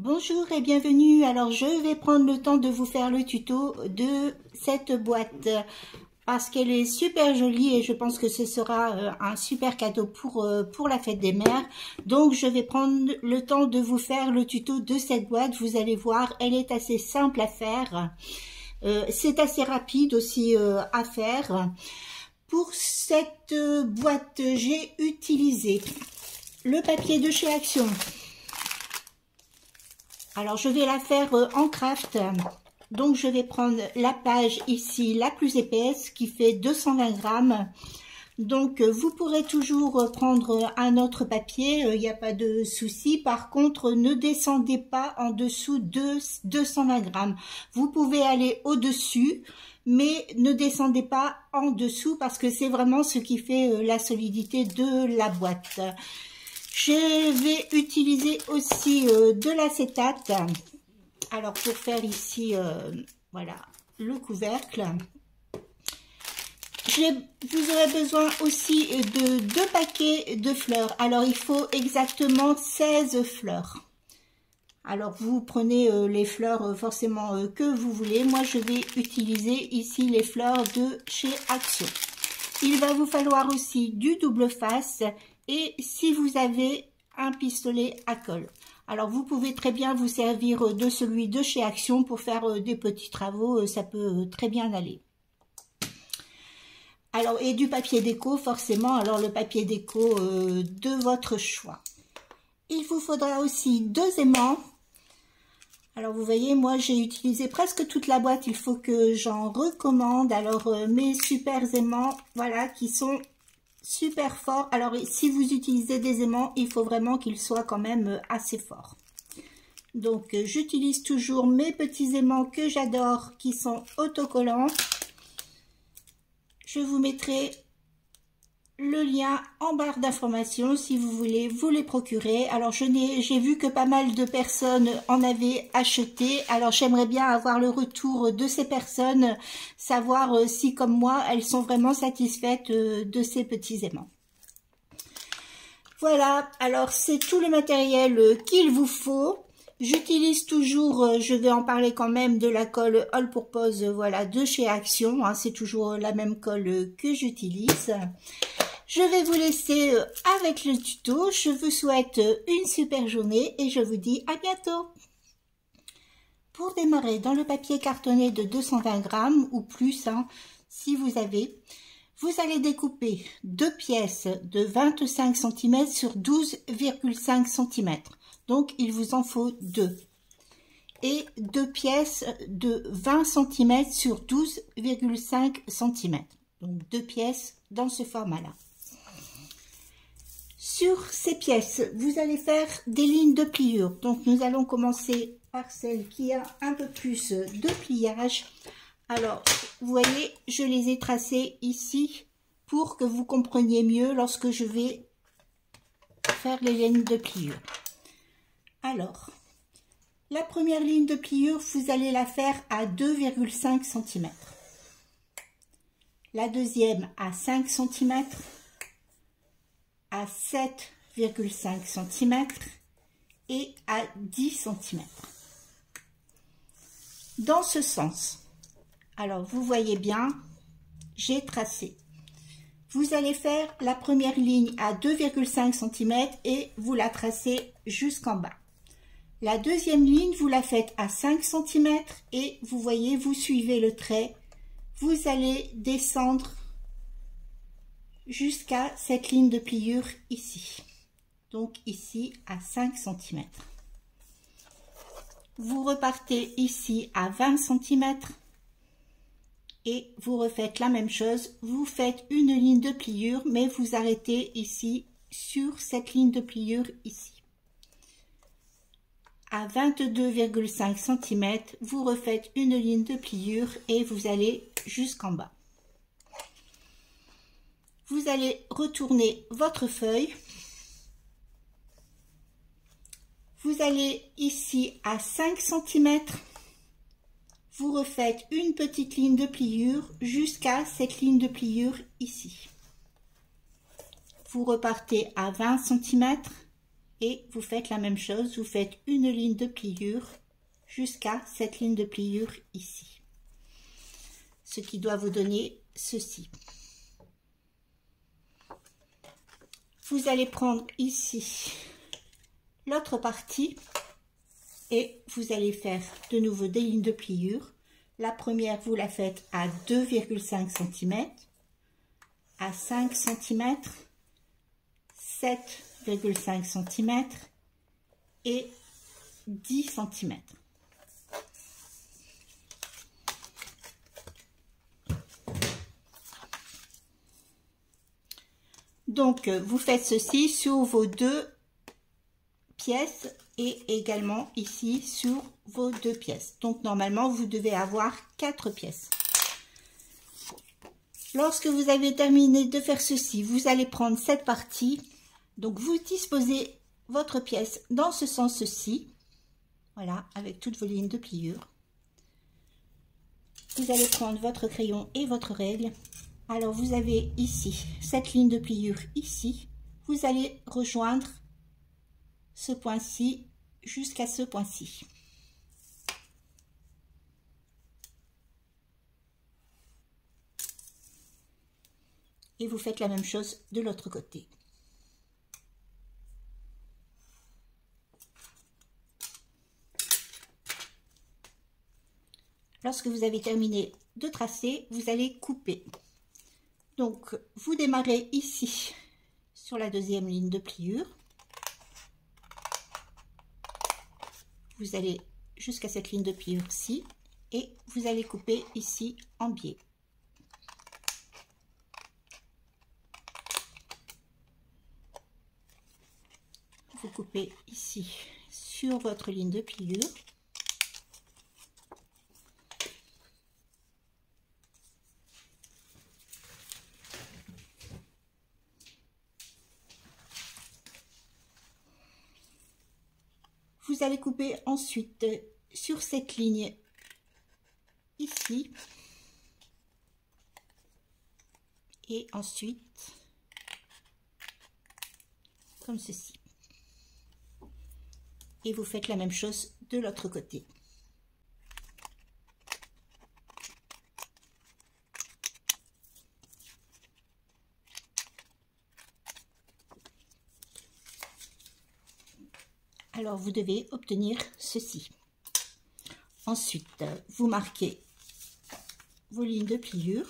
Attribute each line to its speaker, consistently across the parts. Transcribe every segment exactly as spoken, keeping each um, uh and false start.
Speaker 1: Bonjour et bienvenue. Alors je vais prendre le temps de vous faire le tuto de cette boîte parce qu'elle est super jolie et je pense que ce sera un super cadeau pour, pour la fête des mères. Donc je vais prendre le temps de vous faire le tuto de cette boîte. Vous allez voir, elle est assez simple à faire. Euh, c'est assez rapide aussi euh, à faire. Pour cette boîte, j'ai utilisé le papier de chez Action. Alors, je vais la faire en craft. Donc, je vais prendre la page ici, la plus épaisse, qui fait deux cent vingt grammes. Donc, vous pourrez toujours prendre un autre papier, il n'y a pas de souci. Par contre, ne descendez pas en dessous de deux cent vingt grammes. Vous pouvez aller au-dessus, mais ne descendez pas en dessous parce que c'est vraiment ce qui fait la solidité de la boîte. Je vais utiliser aussi euh, de l'acétate. Alors pour faire ici, euh, voilà, le couvercle. Vous aurez besoin aussi de deux paquets de fleurs. Alors il faut exactement seize fleurs. Alors vous prenez euh, les fleurs euh, forcément euh, que vous voulez. Moi je vais utiliser ici les fleurs de chez Action. Il va vous falloir aussi du double face. Et si vous avez un pistolet à colle, alors vous pouvez très bien vous servir de celui de chez Action pour faire des petits travaux, ça peut très bien aller. Alors et du papier déco forcément, alors le papier déco euh, de votre choix. Il vous faudra aussi deux aimants. Alors vous voyez, moi j'ai utilisé presque toute la boîte, il faut que j'en recommande. Alors euh, mes super aimants, voilà, qui sont super fort. Alors si vous utilisez des aimants, il faut vraiment qu'ils soient quand même assez forts. Donc j'utilise toujours mes petits aimants que j'adore, qui sont autocollants. Je vous mettrai le lien en barre d'informations si vous voulez vous les procurer. Alors je n'ai j'ai vu que pas mal de personnes en avaient acheté. Alors j'aimerais bien avoir le retour de ces personnes, savoir si comme moi elles sont vraiment satisfaites de ces petits aimants. Voilà, alors c'est tout le matériel qu'il vous faut. J'utilise toujours, je vais en parler quand même, de la colle All Purpose, voilà, de chez Action. Hein, c'est toujours la même colle que j'utilise. Je vais vous laisser avec le tuto. Je vous souhaite une super journée et je vous dis à bientôt. Pour démarrer, dans le papier cartonné de deux cent vingt grammes ou plus, hein, si vous avez, vous allez découper deux pièces de vingt-cinq centimètres sur douze virgule cinq centimètres. Donc, il vous en faut deux. Et deux pièces de vingt centimètres sur douze virgule cinq centimètres. Donc, deux pièces dans ce format-là. Sur ces pièces, vous allez faire des lignes de pliure. Donc, nous allons commencer par celle qui a un peu plus de pliage. Alors, vous voyez, je les ai tracées ici pour que vous compreniez mieux lorsque je vais faire les lignes de pliure. Alors, la première ligne de pliure, vous allez la faire à deux virgule cinq centimètres. La deuxième à cinq centimètres. À sept virgule cinq centimètres et à dix centimètres. Dans ce sens. Alors, vous voyez bien, j'ai tracé. Vous allez faire la première ligne à deux virgule cinq centimètres et vous la tracez jusqu'en bas. La deuxième ligne, vous la faites à cinq centimètres et vous voyez, vous suivez le trait. Vous allez descendre jusqu'à cette ligne de pliure ici. Donc ici à cinq centimètres. Vous repartez ici à vingt centimètres. Et vous refaites la même chose, vous faites une ligne de pliure, mais vous arrêtez ici sur cette ligne de pliure ici. À vingt-deux virgule cinq centimètres, vous refaites une ligne de pliure et vous allez jusqu'en bas. Vous allez retourner votre feuille. Vous allez ici à cinq centimètres. Vous refaites une petite ligne de pliure jusqu'à cette ligne de pliure ici. Vous repartez à vingt centimètres et vous faites la même chose, vous faites une ligne de pliure jusqu'à cette ligne de pliure ici, ce qui doit vous donner ceci. Vous allez prendre ici l'autre partie et vous allez faire de nouveau des lignes de pliure. La première, vous la faites à deux virgule cinq centimètres, à cinq centimètres, sept virgule cinq centimètres et dix centimètres. Donc, vous faites ceci sur vos deux pièces et également ici sur vos deux pièces. Donc, normalement, vous devez avoir quatre pièces. Lorsque vous avez terminé de faire ceci, vous allez prendre cette partie. Donc, vous disposez votre pièce dans ce sens-ci. Voilà, avec toutes vos lignes de pliure. Vous allez prendre votre crayon et votre règle. Alors, vous avez ici cette ligne de pliure ici. Vous allez rejoindre ce point-ci jusqu'à ce point-ci. Et vous faites la même chose de l'autre côté. Lorsque vous avez terminé de tracer, vous allez couper. Donc, vous démarrez ici sur la deuxième ligne de pliure. Vous allez jusqu'à cette ligne de pliure-ci et vous allez couper ici en biais. Vous coupez ici sur votre ligne de pliure. Vous allez couper ensuite sur cette ligne ici et ensuite comme ceci. Et vous faites la même chose de l'autre côté. Alors, vous devez obtenir ceci. Ensuite, vous marquez vos lignes de pliure.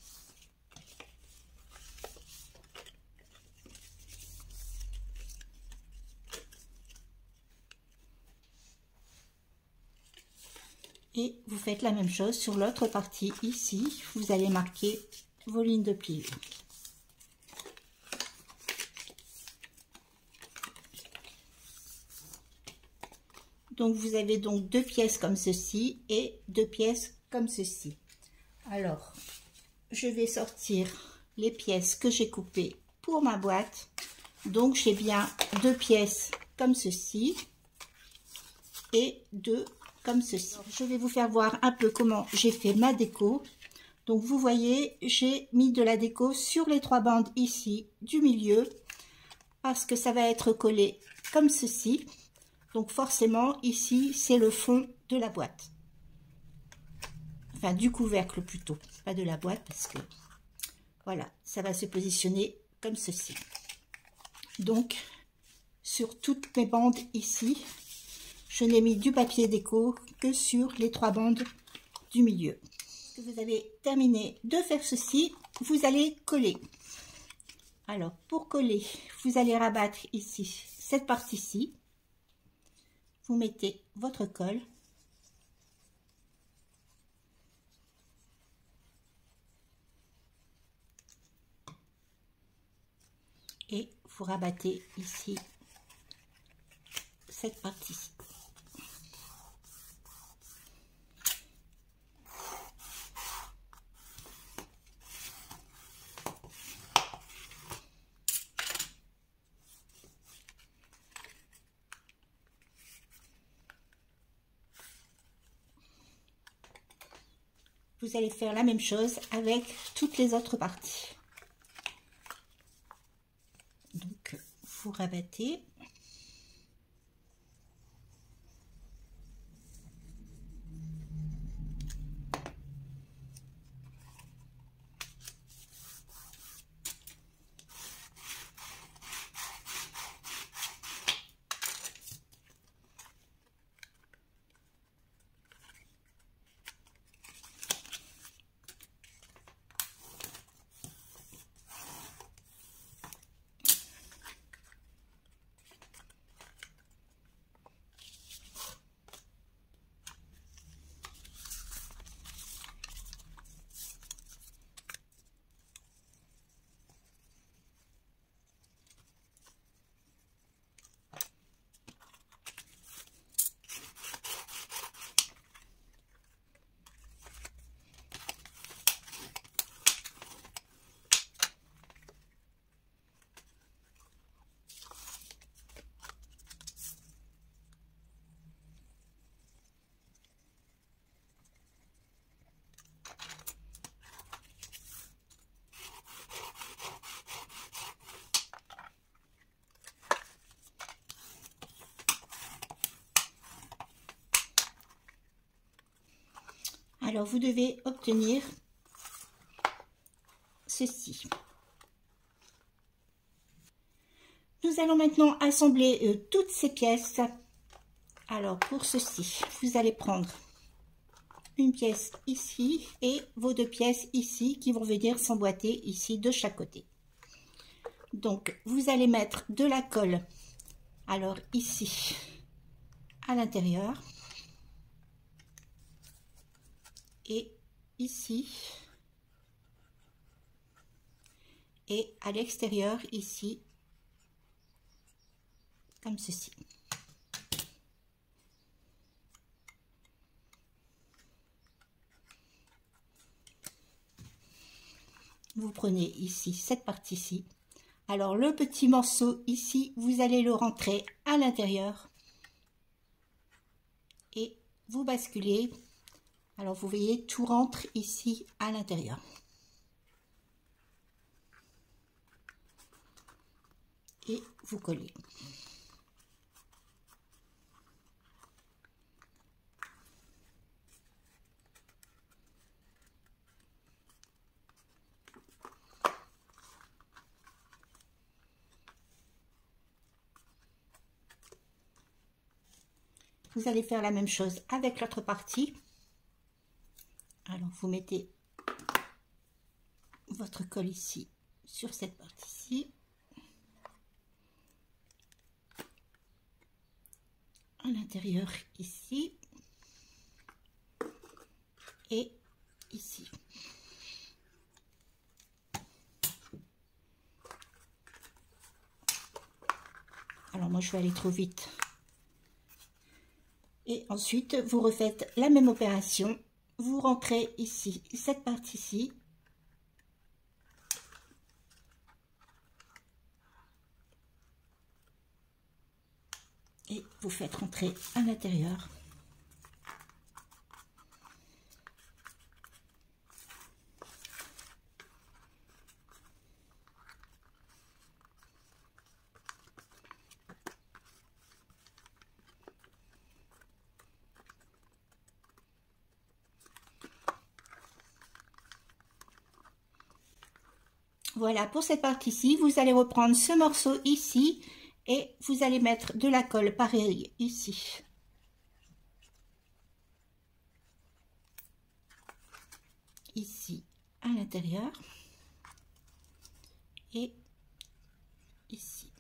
Speaker 1: Et vous faites la même chose sur l'autre partie ici. Vous allez marquer vos lignes de pliure. Donc, vous avez donc deux pièces comme ceci et deux pièces comme ceci. Alors, je vais sortir les pièces que j'ai coupées pour ma boîte. Donc, j'ai bien deux pièces comme ceci et deux comme ceci. Alors, je vais vous faire voir un peu comment j'ai fait ma déco. Donc, vous voyez, j'ai mis de la déco sur les trois bandes ici du milieu parce que ça va être collé comme ceci. Donc forcément, ici, c'est le fond de la boîte. Enfin, du couvercle plutôt, pas de la boîte, parce que, voilà, ça va se positionner comme ceci. Donc, sur toutes mes bandes ici, je n'ai mis du papier déco que sur les trois bandes du milieu. Lorsque vous avez terminé de faire ceci, vous allez coller. Alors, pour coller, vous allez rabattre ici, cette partie-ci. Vous mettez votre colle et vous rabattez ici cette partie-ci. Vous allez faire la même chose avec toutes les autres parties. Donc, vous rabattez. Alors vous devez obtenir ceci. Nous allons maintenant assembler euh, toutes ces pièces. Alors pour ceci, vous allez prendre une pièce ici et vos deux pièces ici qui vont venir s'emboîter ici de chaque côté. Donc vous allez mettre de la colle, alors ici à l'intérieur et ici et à l'extérieur ici comme ceci. Vous prenez ici cette partie-ci. Alors le petit morceau ici, vous allez le rentrer à l'intérieur et vous basculez. Alors vous voyez, tout rentre ici à l'intérieur. Et vous collez. Vous allez faire la même chose avec l'autre partie. Alors vous mettez votre colle ici sur cette partie-ci. À l'intérieur ici. Et ici. Alors moi je vais aller trop vite. Et ensuite, vous refaites la même opération. Vous rentrez ici, cette partie-ci. Et vous faites rentrer à l'intérieur. Voilà, pour cette partie-ci, vous allez reprendre ce morceau ici et vous allez mettre de la colle pareil ici. Ici, à l'intérieur. Et ici.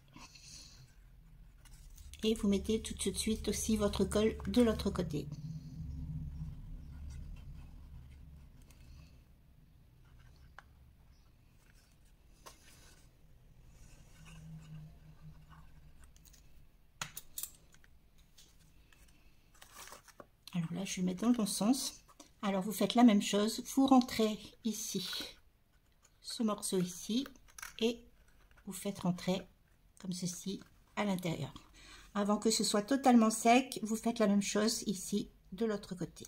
Speaker 1: Et vous mettez tout de suite aussi votre colle de l'autre côté. Alors là, je vais mettre dans le bon sens. Alors, vous faites la même chose. Vous rentrez ici, ce morceau ici, et vous faites rentrer comme ceci à l'intérieur. Avant que ce soit totalement sec, vous faites la même chose ici, de l'autre côté.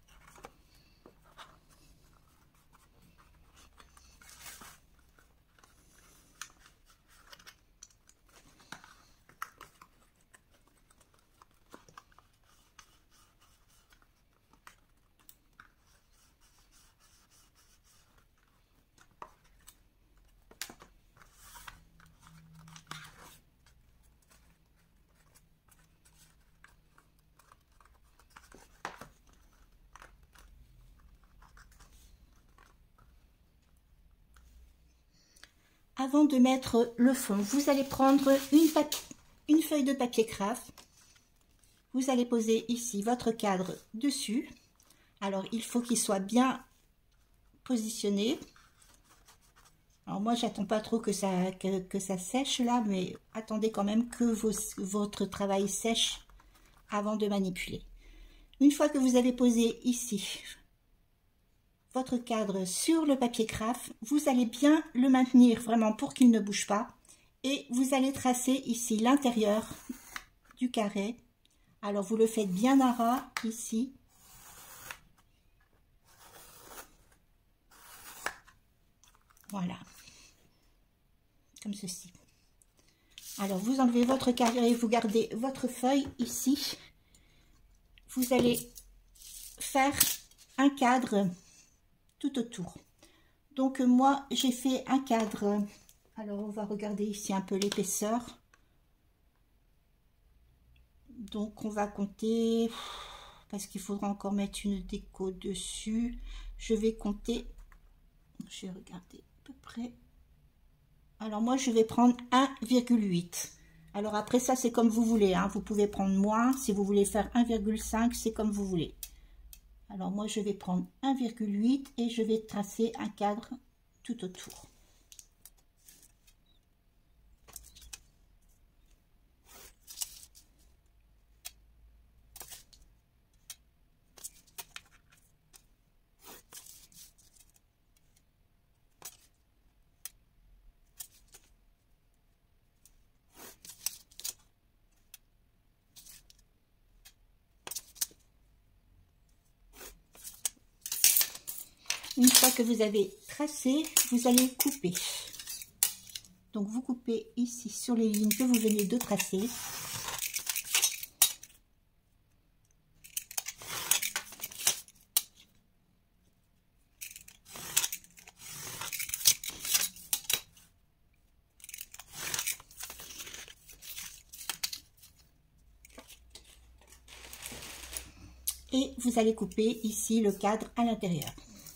Speaker 1: Avant de mettre le fond, vous allez prendre une, une feuille de papier craft. Vous allez poser ici votre cadre dessus. Alors, il faut qu'il soit bien positionné. Alors, moi, j'attends pas trop que ça, que, que ça sèche là, mais attendez quand même que vos, votre travail sèche avant de manipuler. Une fois que vous avez posé ici votre cadre sur le papier craft, vous allez bien le maintenir vraiment pour qu'il ne bouge pas et vous allez tracer ici l'intérieur du carré. Alors vous le faites bien à ras ici. Voilà, comme ceci. Alors vous enlevez votre carré, vous gardez votre feuille ici. Vous allez faire un cadre tout autour. Donc moi j'ai fait un cadre, alors on va regarder ici un peu l'épaisseur. Donc on va compter, parce qu'il faudra encore mettre une déco dessus, je vais compter, je vais regarder à peu près. Alors moi je vais prendre un virgule huit. Alors après ça c'est comme vous voulez, hein. Vous pouvez prendre moins, si vous voulez faire un virgule cinq c'est comme vous voulez. Alors moi je vais prendre un virgule huit et je vais tracer un cadre tout autour. Une fois que vous avez tracé, vous allez couper. Donc vous coupez ici sur les lignes que vous venez de tracer. Et vous allez couper ici le cadre à l'intérieur.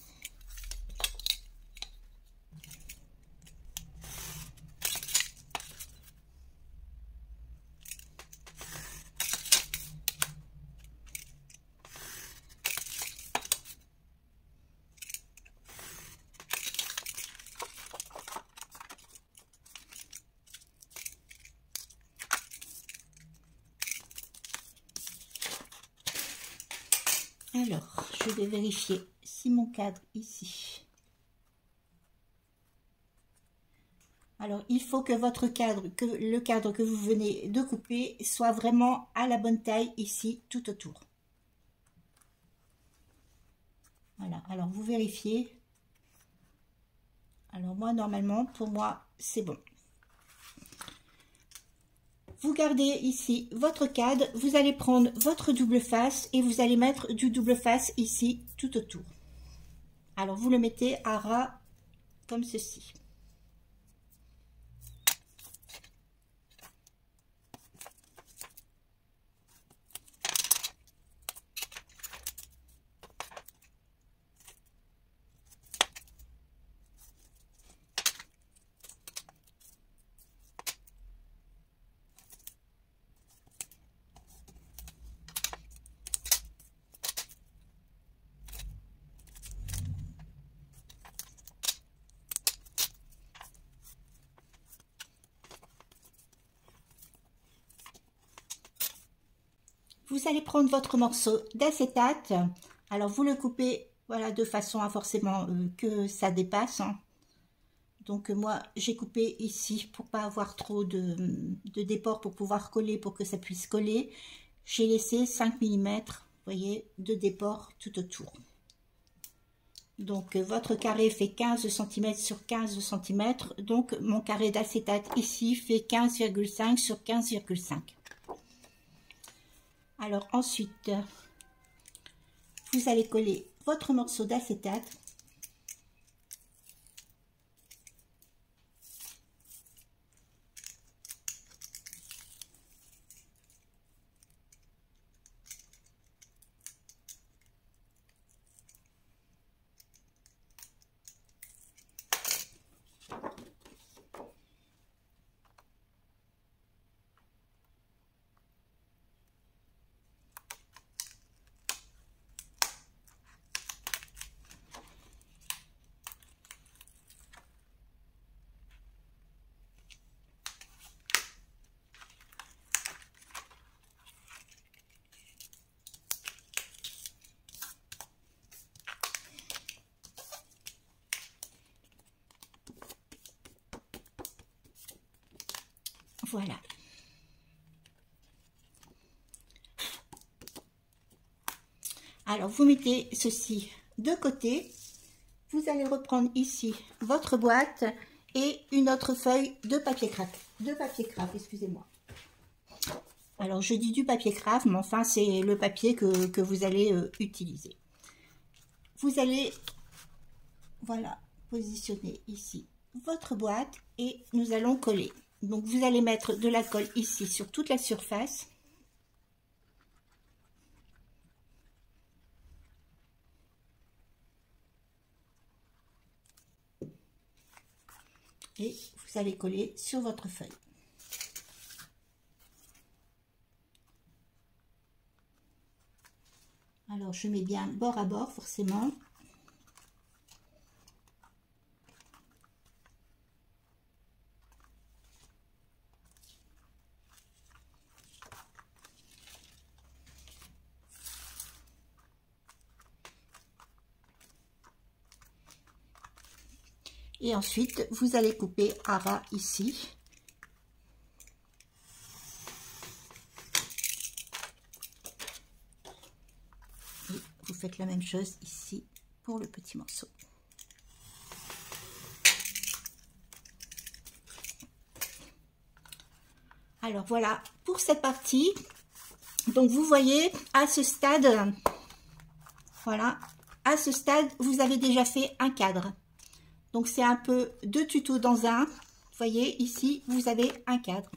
Speaker 1: Alors, je vais vérifier si mon cadre ici. Alors, il faut que votre cadre, que le cadre que vous venez de couper soit vraiment à la bonne taille ici, tout autour. Voilà, alors vous vérifiez. Alors moi, normalement, pour moi, c'est bon. Vous gardez ici votre cadre, vous allez prendre votre double face et vous allez mettre du double face ici tout autour. Alors vous le mettez à ras comme ceci. Vous allez prendre votre morceau d'acétate. Alors vous le coupez voilà, de façon à forcément euh, que ça dépasse. Hein. Donc moi j'ai coupé ici pour pas avoir trop de, de déport pour pouvoir coller, pour que ça puisse coller. J'ai laissé cinq millimètres, vous voyez, de déport tout autour. Donc votre carré fait quinze centimètres sur quinze centimètres. Donc mon carré d'acétate ici fait quinze virgule cinq sur quinze virgule cinq. Alors ensuite, vous allez coller votre morceau d'acétate. Voilà. Alors, vous mettez ceci de côté. Vous allez reprendre ici votre boîte et une autre feuille de papier craft. De papier craft, excusez-moi. Alors, je dis du papier craft, mais enfin, c'est le papier que, que vous allez euh, utiliser. vous allez, voilà, positionner ici votre boîte et nous allons coller. Donc vous allez mettre de la colle ici sur toute la surface. Et vous allez coller sur votre feuille. Alors je mets bien bord à bord forcément. Et ensuite, vous allez couper à ras ici. Et vous faites la même chose ici pour le petit morceau. Alors voilà pour cette partie. Donc vous voyez à ce stade, voilà, à ce stade, vous avez déjà fait un cadre. Donc c'est un peu deux tutos dans un. Vous voyez ici, vous avez un cadre.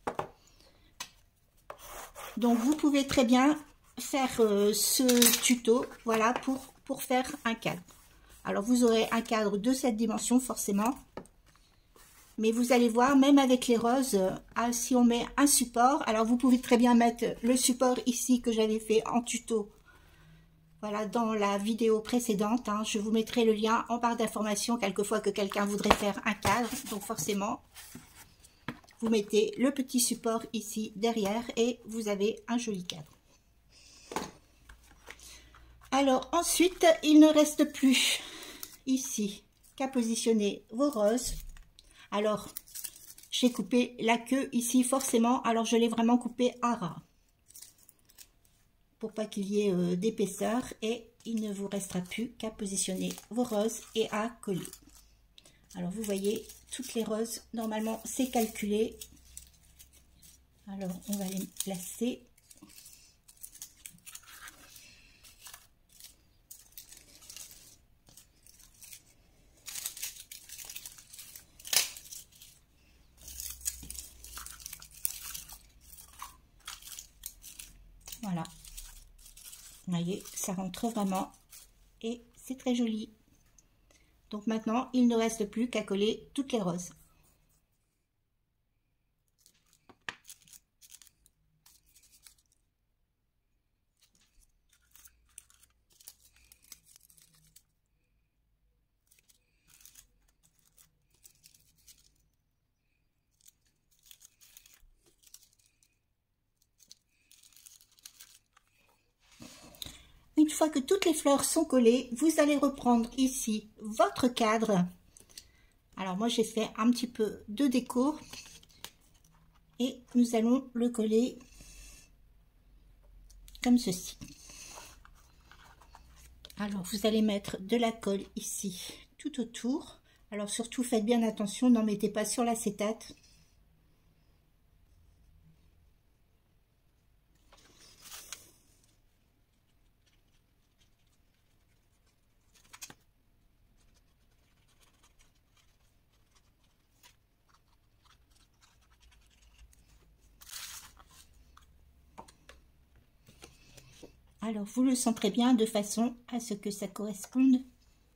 Speaker 1: Donc vous pouvez très bien faire euh, ce tuto, voilà, pour, pour faire un cadre. Alors vous aurez un cadre de cette dimension forcément. Mais vous allez voir, même avec les roses, euh, si on met un support, alors vous pouvez très bien mettre le support ici que j'avais fait en tuto. Voilà, dans la vidéo précédente, hein, je vous mettrai le lien en barre d'informations, quelquefois que quelqu'un voudrait faire un cadre. Donc forcément, vous mettez le petit support ici derrière et vous avez un joli cadre. Alors ensuite, il ne reste plus ici qu'à positionner vos roses. Alors, j'ai coupé la queue ici forcément, alors je l'ai vraiment coupé à ras. Pour pas qu'il y ait euh, d'épaisseur, et il ne vous restera plus qu'à positionner vos roses et à coller. Alors vous voyez, toutes les roses, normalement c'est calculé. Alors on va les placer. Voilà. Vous voyez, ça rentre vraiment et c'est très joli. Donc maintenant, il ne reste plus qu'à coller toutes les roses. Une fois que toutes les fleurs sont collées, vous allez reprendre ici votre cadre. Alors moi j'ai fait un petit peu de déco et nous allons le coller comme ceci. Alors vous allez mettre de la colle ici tout autour. Alors surtout faites bien attention, n'en mettez pas sur l'acétate. Alors, vous le centrez bien de façon à ce que ça corresponde.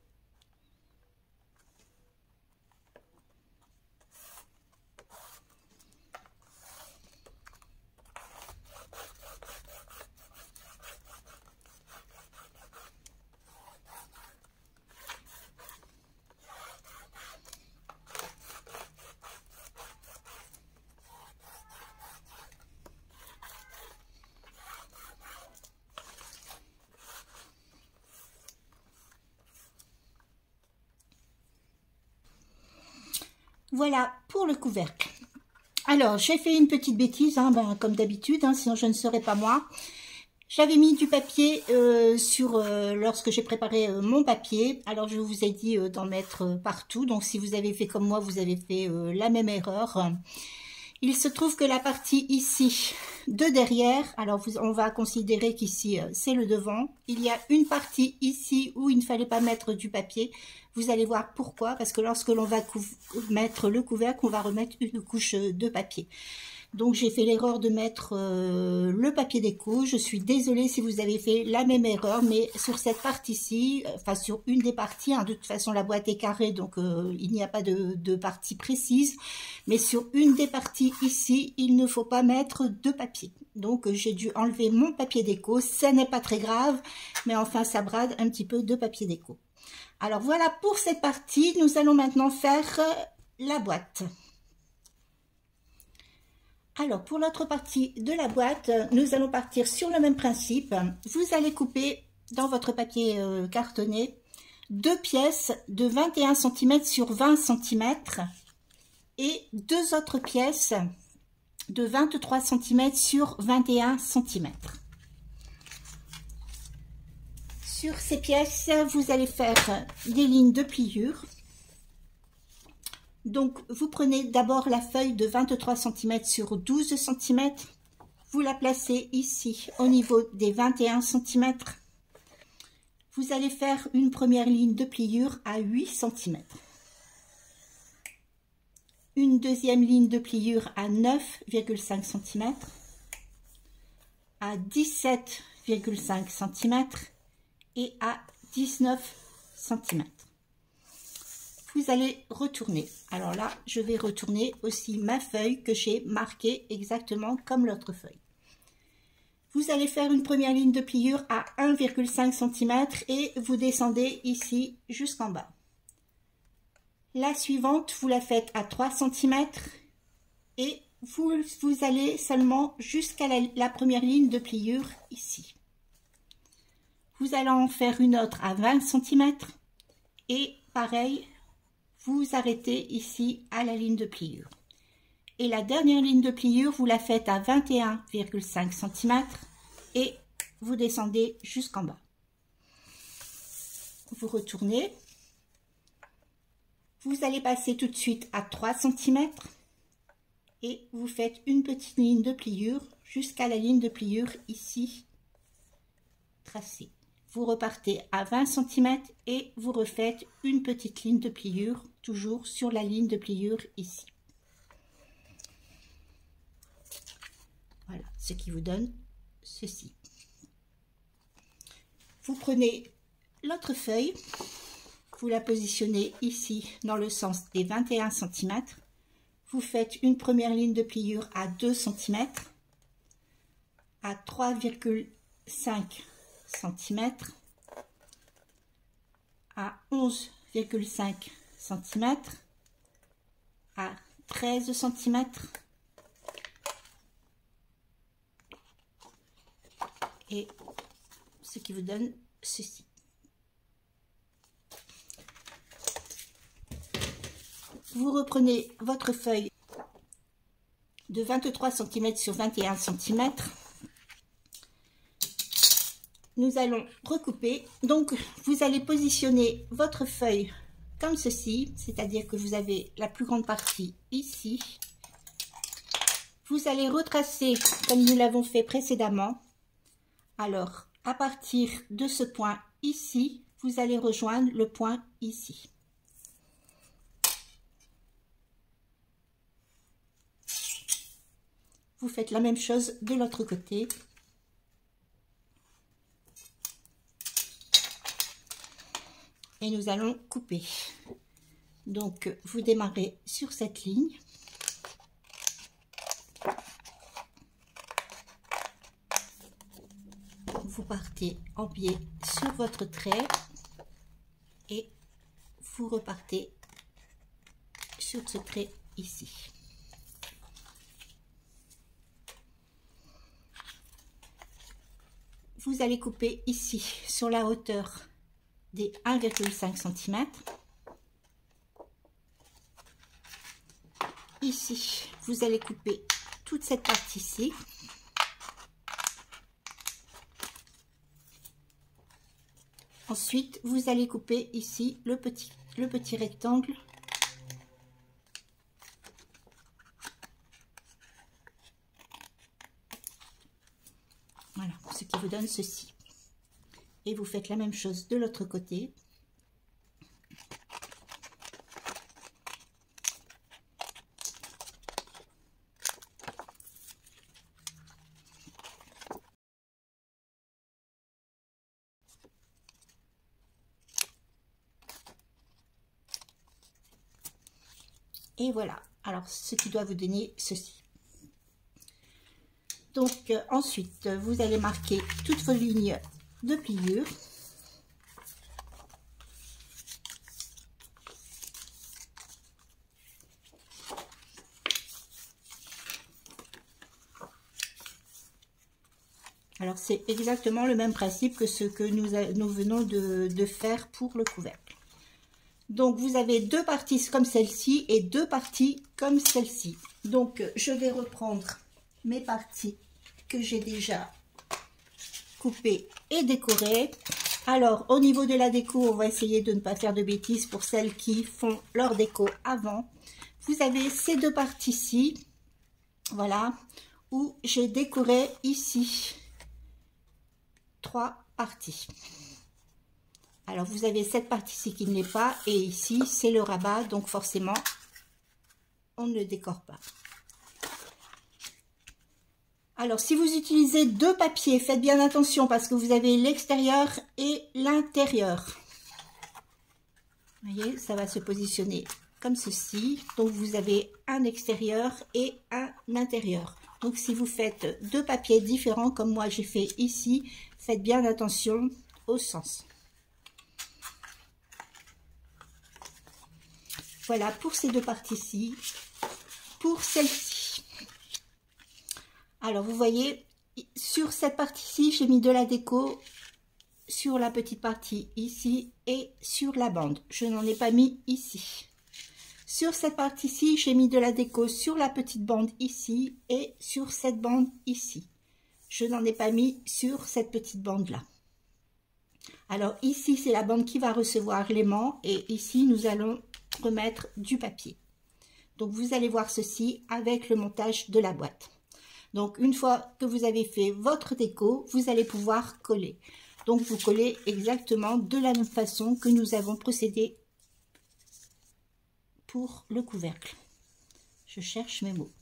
Speaker 1: Voilà pour le couvercle. Alors, j'ai fait une petite bêtise, hein, ben, comme d'habitude, hein, sinon je ne serais pas moi. J'avais mis du papier euh, sur euh, lorsque j'ai préparé euh, mon papier. Alors, je vous ai dit euh, d'en mettre euh, partout. Donc, si vous avez fait comme moi, vous avez fait euh, la même erreur. Il se trouve que la partie ici de derrière, alors vous, on va considérer qu'ici euh, c'est le devant, il y a une partie ici où il ne fallait pas mettre du papier. Vous allez voir pourquoi, parce que lorsque l'on va mettre le couvercle, on va remettre une couche de papier. Donc j'ai fait l'erreur de mettre euh, le papier déco. Je suis désolée si vous avez fait la même erreur, mais sur cette partie-ci, enfin sur une des parties, hein, de toute façon la boîte est carrée, donc euh, il n'y a pas de, de partie précise, mais sur une des parties ici, il ne faut pas mettre de papier. Donc j'ai dû enlever mon papier déco, ce n'est pas très grave, mais enfin ça brade un petit peu de papier déco. Alors voilà pour cette partie, nous allons maintenant faire la boîte. Alors, pour l'autre partie de la boîte, nous allons partir sur le même principe. Vous allez couper dans votre papier euh, cartonné deux pièces de vingt et un centimètres sur vingt centimètres et deux autres pièces de vingt-trois centimètres sur vingt et un centimètres. Sur ces pièces, vous allez faire des lignes de pliure. Donc, vous prenez d'abord la feuille de vingt-trois centimètres sur douze centimètres. Vous la placez ici au niveau des vingt et un centimètres. Vous allez faire une première ligne de pliure à huit centimètres. Une deuxième ligne de pliure à neuf virgule cinq centimètres. À dix-sept virgule cinq centimètres et à dix-neuf centimètres. Vous allez retourner. Alors là, je vais retourner aussi ma feuille que j'ai marquée exactement comme l'autre feuille. Vous allez faire une première ligne de pliure à un virgule cinq centimètres et vous descendez ici jusqu'en bas. La suivante, vous la faites à trois centimètres et vous, vous allez seulement jusqu'à la, la première ligne de pliure ici. Vous allez en faire une autre à vingt centimètres et pareil, vous arrêtez ici à la ligne de pliure. Et la dernière ligne de pliure, vous la faites à vingt et un virgule cinq centimètres et vous descendez jusqu'en bas. Vous retournez. Vous allez passer tout de suite à trois centimètres et vous faites une petite ligne de pliure jusqu'à la ligne de pliure ici tracée. Vous repartez à vingt centimètres et vous refaites une petite ligne de pliure, toujours sur la ligne de pliure ici. Voilà, ce qui vous donne ceci. Vous prenez l'autre feuille, vous la positionnez ici dans le sens des vingt et un centimètres. Vous faites une première ligne de pliure à deux centimètres, à trois virgule cinq centimètres, à onze virgule cinq centimètres, à treize centimètres et ce qui vous donne ceci. Vous reprenez votre feuille de vingt-trois centimètres sur vingt et un centimètres. Nous allons recouper. Donc, vous allez positionner votre feuille comme ceci, c'est-à-dire que vous avez la plus grande partie ici. Vous allez retracer comme nous l'avons fait précédemment. Alors, à partir de ce point ici, vous allez rejoindre le point ici. Vous faites la même chose de l'autre côté. Et nous allons couper. Donc, vous démarrez sur cette ligne. Vous partez en biais sur votre trait et vous repartez sur ce trait ici. Vous allez couper ici sur la hauteur des un virgule cinq centimètres. Ici, vous allez couper toute cette partie-ci. Ensuite, vous allez couper ici le petit, le petit rectangle vous donne ceci. Et vous faites la même chose de l'autre côté. Et voilà, alors ce qui doit vous donner ceci. Donc euh, ensuite, vous allez marquer toutes vos lignes de pliure. Alors c'est exactement le même principe que ce que nous, a, nous venons de, de faire pour le couvercle. Donc, vous avez deux parties comme celle-ci et deux parties comme celle-ci. Donc, je vais reprendre mes parties que j'ai déjà coupées et décorées. Alors, au niveau de la déco, on va essayer de ne pas faire de bêtises pour celles qui font leur déco avant. Vous avez ces deux parties-ci, voilà, où j'ai décoré ici trois parties. Alors, vous avez cette partie-ci qui ne l'est pas, et ici, c'est le rabat, donc forcément, on ne décore pas. Alors, si vous utilisez deux papiers, faites bien attention, parce que vous avez l'extérieur et l'intérieur. Vous voyez, ça va se positionner comme ceci. Donc, vous avez un extérieur et un intérieur. Donc, si vous faites deux papiers différents, comme moi j'ai fait ici, faites bien attention au sens. Voilà pour ces deux parties-ci. Pour celle-ci. Alors, vous voyez, sur cette partie-ci, j'ai mis de la déco sur la petite partie ici et sur la bande. Je n'en ai pas mis ici. Sur cette partie-ci, j'ai mis de la déco sur la petite bande ici et sur cette bande ici. Je n'en ai pas mis sur cette petite bande-là. Alors, ici, c'est la bande qui va recevoir l'aimant et ici, nous allons remettre du papier. Donc vous allez voir ceci avec le montage de la boîte. Donc une fois que vous avez fait votre déco, vous allez pouvoir coller. Donc vous collez exactement de la même façon que nous avons procédé pour le couvercle. Je cherche mes mots.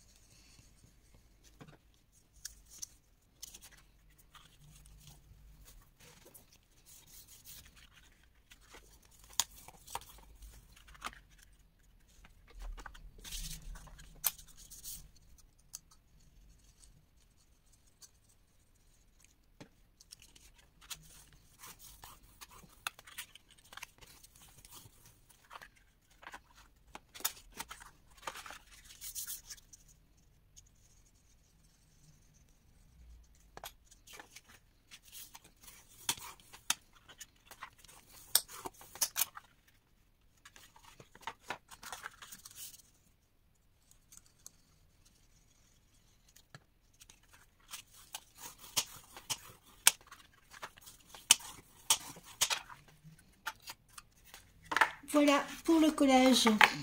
Speaker 1: Voilà pour le collage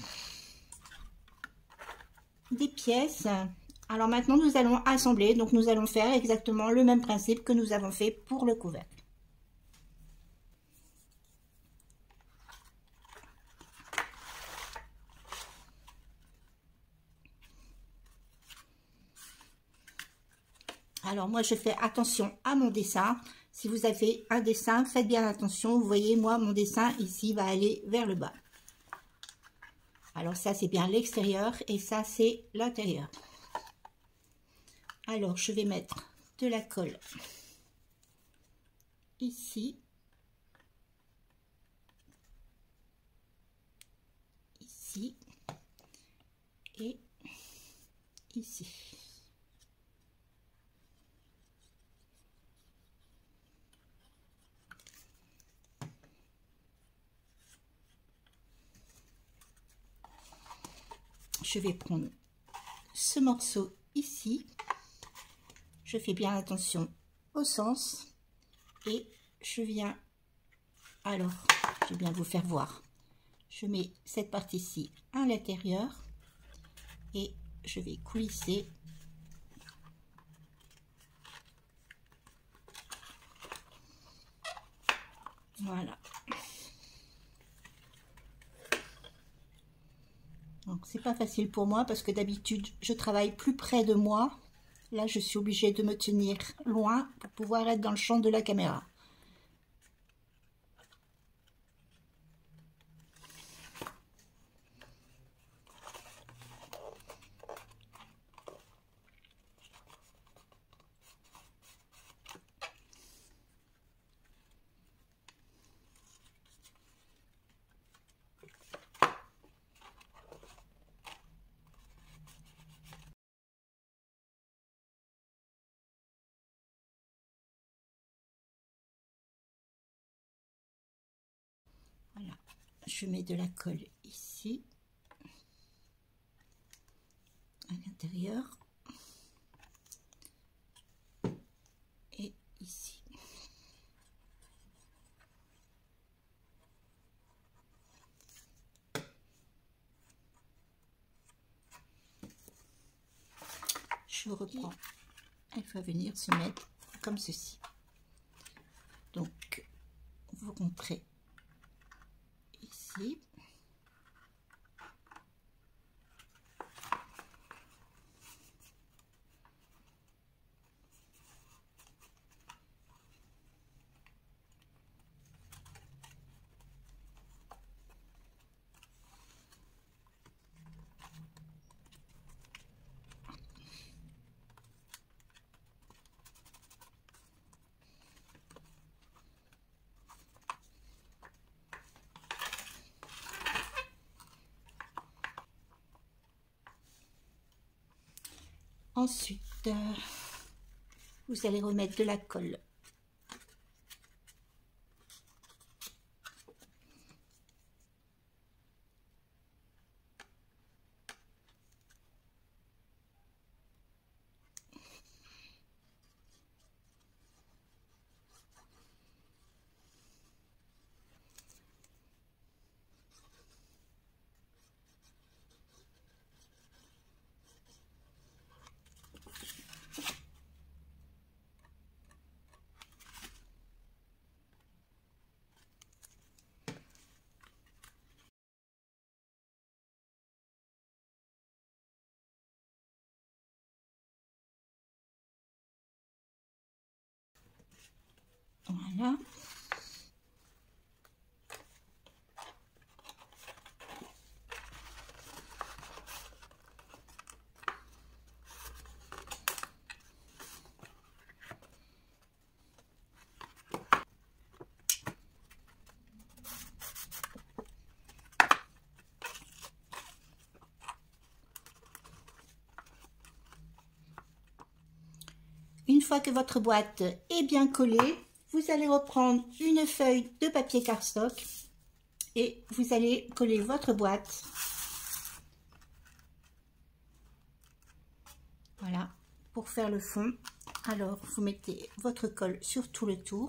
Speaker 1: des pièces. Alors maintenant, nous allons assembler. Donc, nous allons faire exactement le même principe que nous avons fait pour le couvercle. Alors, moi, je fais attention à mon dessin. Si vous avez un dessin, faites bien attention. Vous voyez, moi, mon dessin ici va aller vers le bas. Alors, ça, c'est bien l'extérieur et ça, c'est l'intérieur. Alors, je vais mettre de la colle ici. Ici. Et ici. Je vais prendre ce morceau ici, je fais bien attention au sens et je viens, alors je vais bien vous faire voir, je mets cette partie-ci à l'intérieur et je vais coulisser Voilà. Donc c'est pas facile pour moi parce que d'habitude je travaille plus près de moi. Là je suis obligée de me tenir loin pour pouvoir être dans le champ de la caméra. Voilà, je mets de la colle ici, à l'intérieur, et ici. Je reprends, elle va venir se mettre comme ceci. Donc, vous rentrez ici. Ensuite, euh, vous allez remettre de la colle. Voilà. Une fois que votre boîte est bien collée, vous allez reprendre une feuille de papier cardstock et vous allez coller votre boîte. Voilà, pour faire le fond. Alors, vous mettez votre colle sur tout le tour.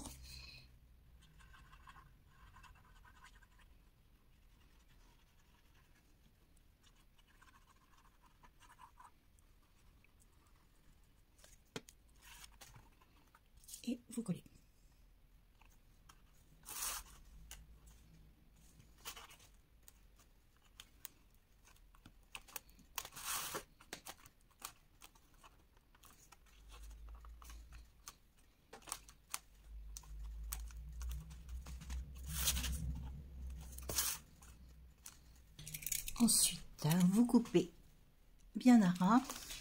Speaker 1: Et vous collez. Ensuite, vous coupez bien à ras.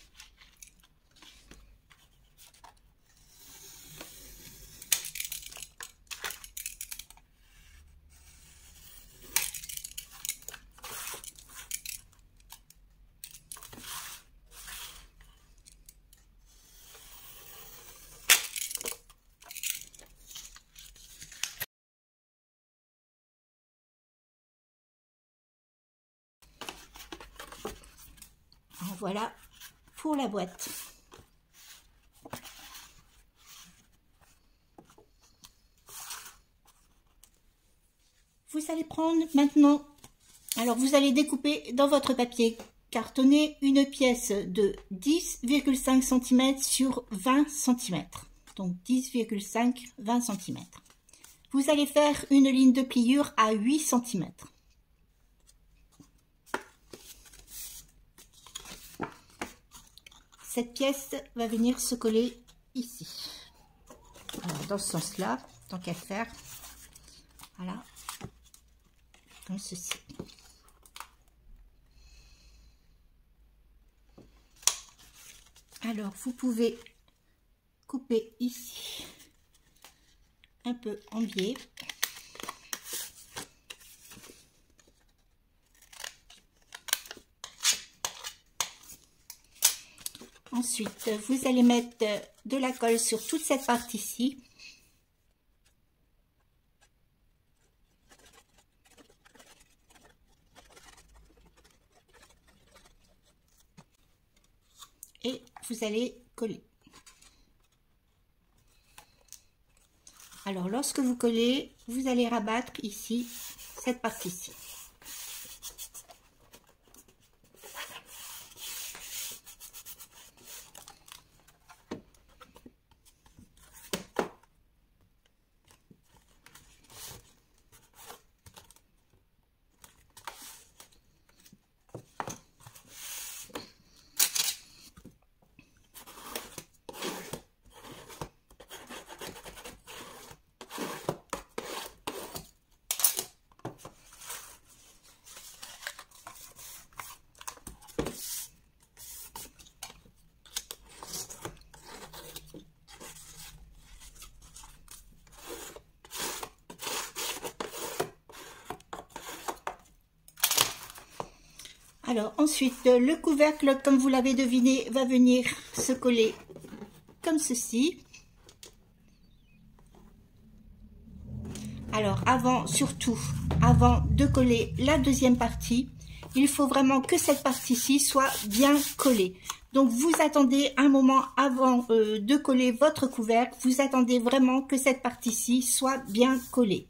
Speaker 1: Voilà pour la boîte. Vous allez prendre maintenant, alors vous allez découper dans votre papier cartonné une pièce de dix virgule cinq centimètres sur vingt centimètres. Donc dix virgule cinq, vingt centimètres. Vous allez faire une ligne de pliure à huit centimètres. Cette pièce va venir se coller ici. Alors, dans ce sens-là, tant qu'à faire, voilà, comme ceci. Alors, vous pouvez couper ici un peu en biais. Ensuite, vous allez mettre de la colle sur toute cette partie-ci. Et vous allez coller. Alors, lorsque vous collez, vous allez rabattre ici, cette partie-ci. Alors ensuite, le couvercle, comme vous l'avez deviné, va venir se coller comme ceci. Alors avant, surtout, avant de coller la deuxième partie, il faut vraiment que cette partie-ci soit bien collée. Donc vous attendez un moment avant euh, de coller votre couvercle, vous attendez vraiment que cette partie-ci soit bien collée.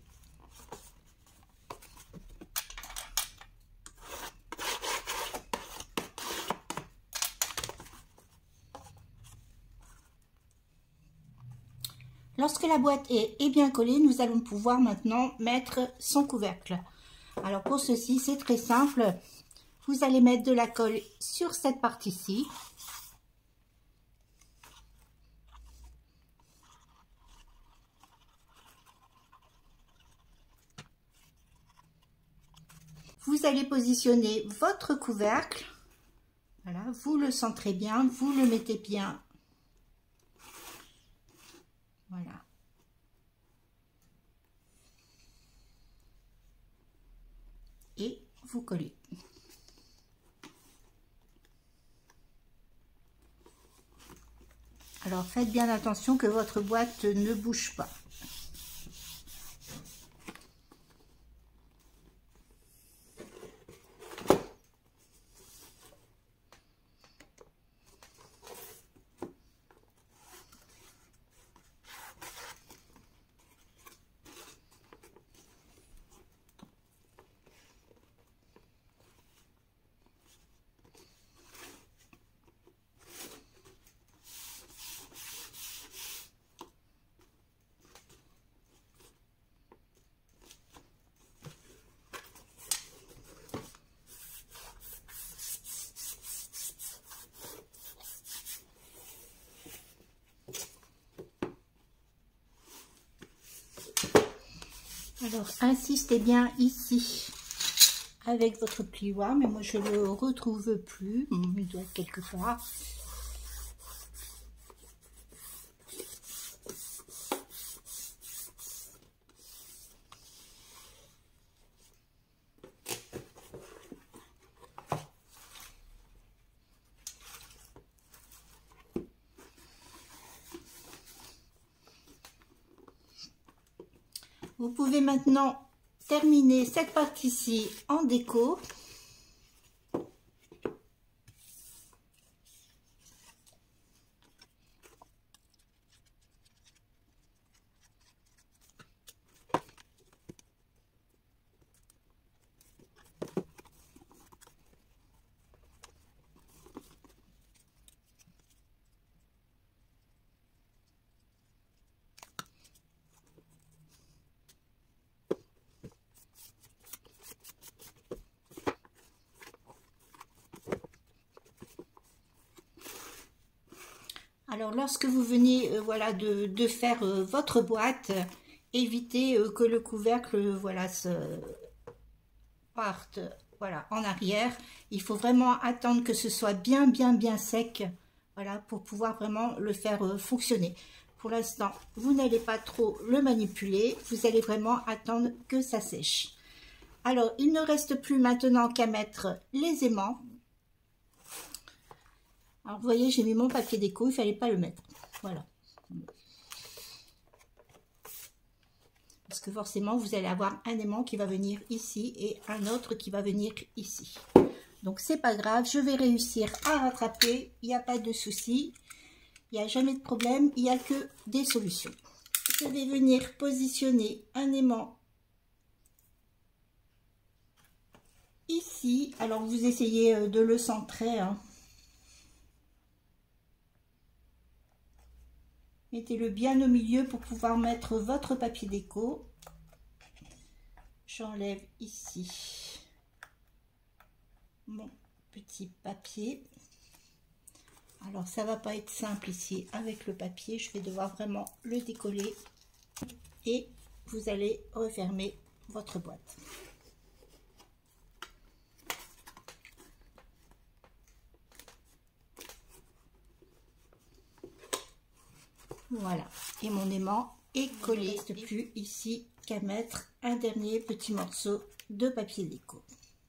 Speaker 1: Lorsque la boîte est, est bien collée, nous allons pouvoir maintenant mettre son couvercle. Alors pour ceci, c'est très simple. Vous allez mettre de la colle sur cette partie-ci. Vous allez positionner votre couvercle. Voilà, vous le centrez bien, vous le mettez bien. Voilà. Et vous collez. Alors faites bien attention que votre boîte ne bouge pas. Alors, insistez bien ici avec votre plioir, mais moi je ne le retrouve plus, il doit être quelque part. Vous pouvez maintenant terminer cette partie-ci en déco. Alors lorsque vous venez euh, voilà, de, de faire euh, votre boîte, euh, évitez euh, que le couvercle euh, voilà, se parte voilà, en arrière. Il faut vraiment attendre que ce soit bien bien bien sec, voilà, pour pouvoir vraiment le faire euh, fonctionner. Pour l'instant, vous n'allez pas trop le manipuler, vous allez vraiment attendre que ça sèche. Alors, il ne reste plus maintenant qu'à mettre les aimants. Alors, vous voyez, j'ai mis mon papier déco, il ne fallait pas le mettre. Voilà. Parce que forcément, vous allez avoir un aimant qui va venir ici et un autre qui va venir ici. Donc, c'est pas grave, je vais réussir à rattraper, il n'y a pas de souci. Il n'y a jamais de problème, il n'y a que des solutions. Je vais venir positionner un aimant ici. Alors, vous essayez de le centrer, hein. Mettez-le bien au milieu pour pouvoir mettre votre papier déco. J'enlève ici mon petit papier. Alors, ça va pas être simple ici avec le papier. Je vais devoir vraiment le décoller. Et vous allez refermer votre boîte. Voilà, et mon aimant est collé. Il ne reste plus ici qu'à mettre un dernier petit morceau de papier déco.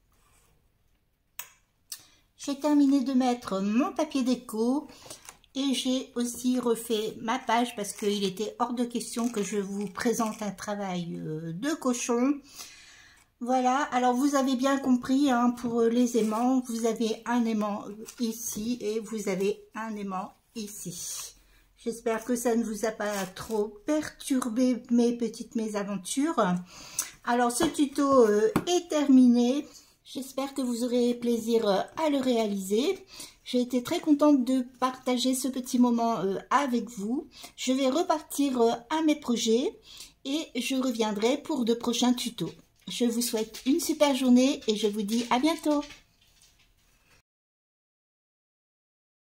Speaker 1: J'ai terminé de mettre mon papier déco et j'ai aussi refait ma page parce qu'il était hors de question que je vous présente un travail de cochon. Voilà, alors vous avez bien compris, hein, pour les aimants, vous avez un aimant ici et vous avez un aimant ici. J'espère que ça ne vous a pas trop perturbé mes petites mésaventures. Alors, ce tuto euh, est terminé. J'espère que vous aurez plaisir euh, à le réaliser. J'ai été très contente de partager ce petit moment euh, avec vous. Je vais repartir euh, à mes projets et je reviendrai pour de prochains tutos. Je vous souhaite une super journée et je vous dis à bientôt.